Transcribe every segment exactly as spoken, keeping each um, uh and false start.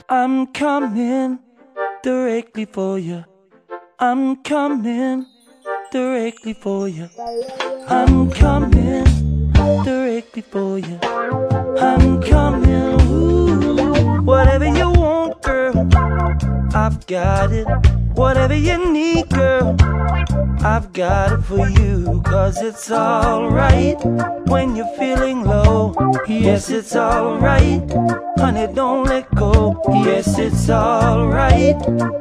I'm coming directly for you. I'm coming directly for you. I'm coming directly for you. I'm coming, ooh. Whatever you want, girl, I've got it. Whatever you need, girl, I've got it for you. Cause it's alright when you're feeling low. Yes, it's alright, honey, don't let go. Yes, it's alright.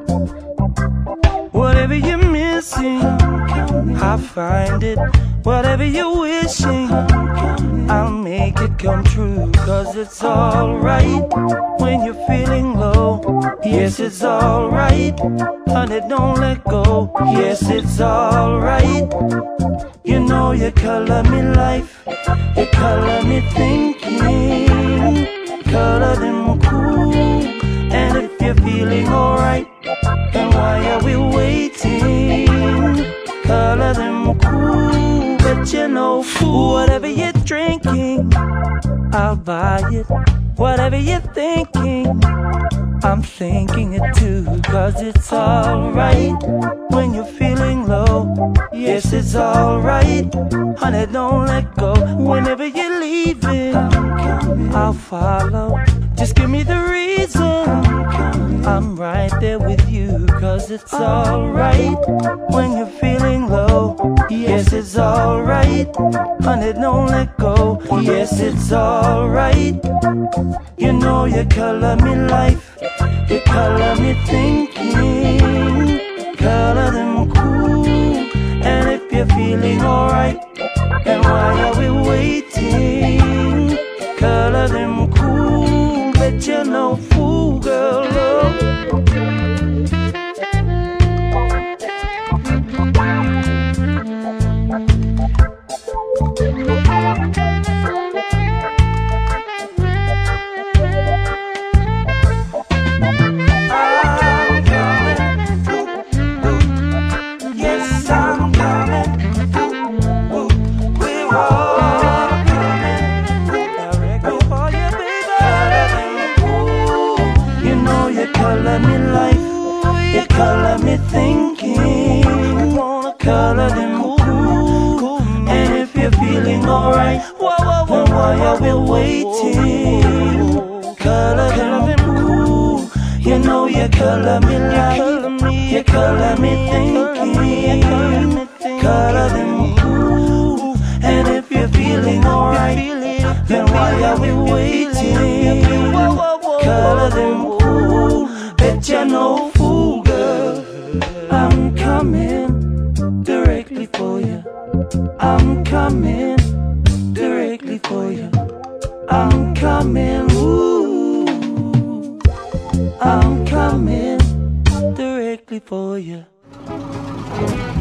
Whatever you're missing, I'll find it. Whatever you're wishing, I'll make it come true. Cause it's alright when you're feeling low. Yes, it's alright, honey, don't let go. Yes, it's alright. You know you color me life, you color me thinking, color them cool. And if you're feeling alright, then why are we waiting? Color them cool, but you know, fool, whatever you're drinking, I'll buy it. Whatever you're thinking, I'm thinking it too. Cause it's alright when you're feeling low. Yes, it's alright, honey, don't let go. Whenever you're leaving, I'll follow. Just give me the reason, I'm right there with you. Cause it's alright when you're feeling low. Yes, it's alright, honey, don't let go. Yes, it's alright. You know you color me life, you color me thinking, color them cool. And if you're feeling alright, then why are we waiting? Color them cool, but you're no fool, girl. Color me life, you color me thinking, color them cool. And if you're feeling alright, then why are we waiting? Color them cool. You know you color me life, you color me thinking, color them cool. And if you're feeling alright, then why are we waiting? Color them cool. Bet you're no fool, girl. I'm coming directly for you. I'm coming directly for you. I'm coming, ooh. I'm coming directly for you.